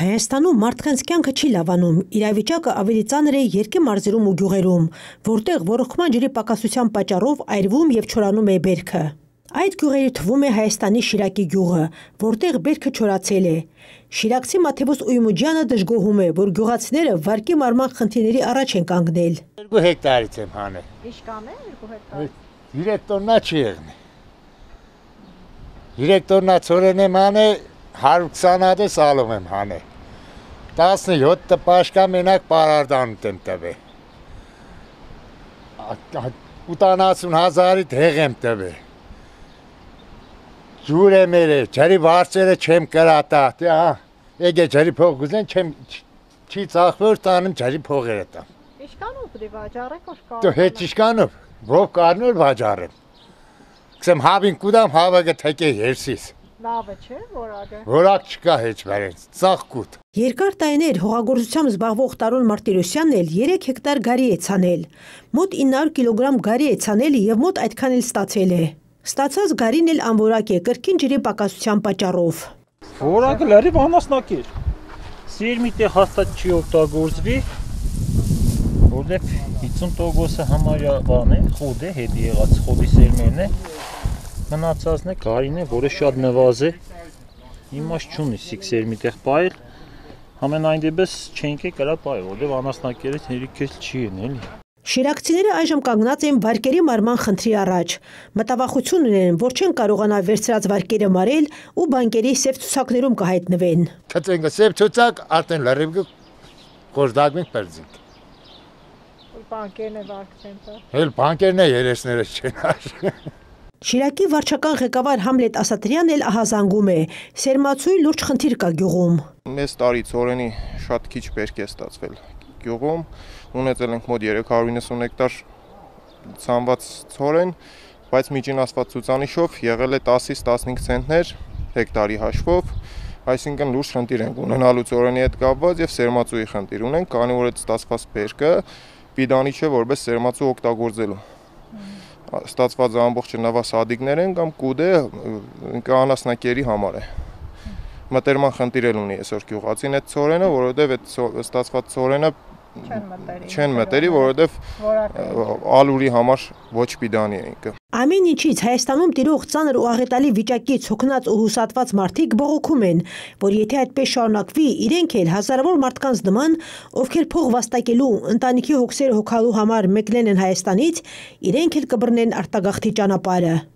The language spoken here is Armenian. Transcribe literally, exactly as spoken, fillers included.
Հայաստանում մարդկանց կյանքը չի լավանում, իրավիճակը ավելի ծանր է երկի մարզերում ու գյուղերում, որտեղ ոռոգման ջրի պակասության պատճառով այրվում եւ չորանում է բերքը։ Այդ գյուղերի թվում է Հայաստանի Շիրակի գյուղը, որտեղ բերքը չորացել է։ Շիրակցի Մաթեոս Ույմուջյանը դժգոհում է, որ գյուղացիները վարկի մարման խնդիրների առաջ են կանգնել։ երկու հեկտարից եմ հանել։ Ինչքան է երկու հեկտար։ երեք տոննա չի եղնի։ երեք տոննա ծորեն եմ հանել, հարյուր քսան հատ սալում եմ հանել։ տասնյոթ տպաշկա մենակ պարարդանուտ եմ տվել։ ութանասուն հազարի դեղ եմ տվել։ Ջուր եմ երել, ջրի վարձերը չեմ կրատա, եգե ջրի փող գուզեն, չի ծախվոր տանեմ ջրի փողերը տամ։ Ինչքանով պիտի վաճառեք որ կարող։ Դու հետ ինչքանով, ով կարնոր վաճառեմ։ Կսեմ հավին կուդամ հավը գթեկե երսիս։ Լավը չէ, որակը։ Որակ չկա հեչ վարենց, ծաղկուտ։ Երկար տարիներ հողագործությամբ զբաղվող Տարոն Մարտիրոսյանն էլ երեք հեկտար գարի է ցանել։ Մոտ ինը հարյուր կիլոգրամ գարի է ցանել եւ մոտ այդքան էլ ստացել է։ Ստացած գարին էլ անորակ է կրկին ջրի պակասության պատճառով։ Որակը լրիվ անասնակեր։ Սերմիտը հաստատ չի օգտագործվի, որտեղ հիսուն տոկոսը համարյա բան է, խոդ է, հետ եղած խոդի սերմերն է։ Մնացածն է գարին է, որը շատ նվազ է, իմաստ չունի սիկ սերմիտեղ պայել, համենայն դեպս չենք է կրա պայել, որտեղ անասնակերից հերիքել չի են էլի։ Շիրակցիները այժմ կանգնած են վարկերի մարման խնդրի առաջ։ Մտավախություն ունեն, որ չեն կարողանա վերցրած վարկերը մարել ու բանկերի սև ցուցակներում կհայտնվեն։ Քծենք սև ցուցակ, արդեն լրիվ կորզդագվենք պերձինք։ Բանկերն է վարկցեն տա։ Հել բանկերն է երեսները չեն արժի։ Շիրակի վարչական ղեկավար Համլետ Ասատրյանն էլ ահազանգում է, սերմացույի լուրջ խնդիր կա գյուղում։ Մեծ տարի ծորենի շատ քիչ բերք է ստացվել գյուղում, ունեցել ենք մոտ երեք հարյուր իննսուն հեկտար ցանված ծորեն, բայց միջինասված ցուցանիշով եղել է տասից տասնհինգ ցենտներ հեկտարի հաշվով, այսինքն լուրջ խնդիր ենք ունենալու ծորենի հետ կապված եւ սերմացույի խնդիր ունենք, քանի որ այդ ստացված բերքը պիտանի չէ որպես սերմացու օգտագործելու։ Ստացված ամբողջը նավասադիկներ են կամ կուդ է անասնակերի համար է։ Մտերման խնդիր էլ ունի այսօր գյուղացին այդ ծորենը, որովհետև այդ ստացված ծորենը չեն մտերի, որովհետև ալուրի համար ոչ պիտանի է ինքը։ Ամեն ինչից Հայաստանում տիրող ծանր ու աղետալի վիճակից հոգնած ու հուսատված մարդիկ բողոքում են, որ եթե այդպես շարունակվի, իրենք էլ հազարավոր մարդկանց նման, ովքեր փող վաստակելու, ընտանիքի հոգսերը հոգալու համար մեկնել են Հայաստանից, իրենք էլ կբռնեն արտագաղթի ճանապարհը։